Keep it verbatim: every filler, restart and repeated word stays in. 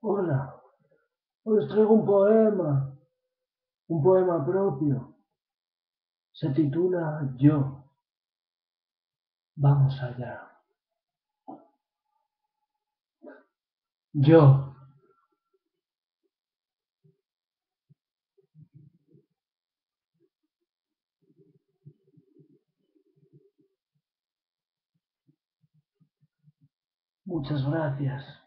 Hola, os traigo un poema, un poema propio. Se titula Yo. Vamos allá. Yo. Muchas gracias.